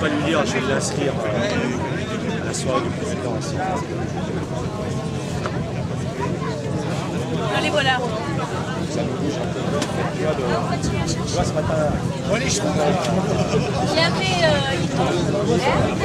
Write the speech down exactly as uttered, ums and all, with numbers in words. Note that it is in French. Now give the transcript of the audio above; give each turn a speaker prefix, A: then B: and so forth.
A: pas lui dire, je vais l'inscrire à la soirée du président.
B: Allez, voilà.
A: Ça me bouge un peu. Tu vois, de... tu vois ce matin.
B: Il avait... Euh, il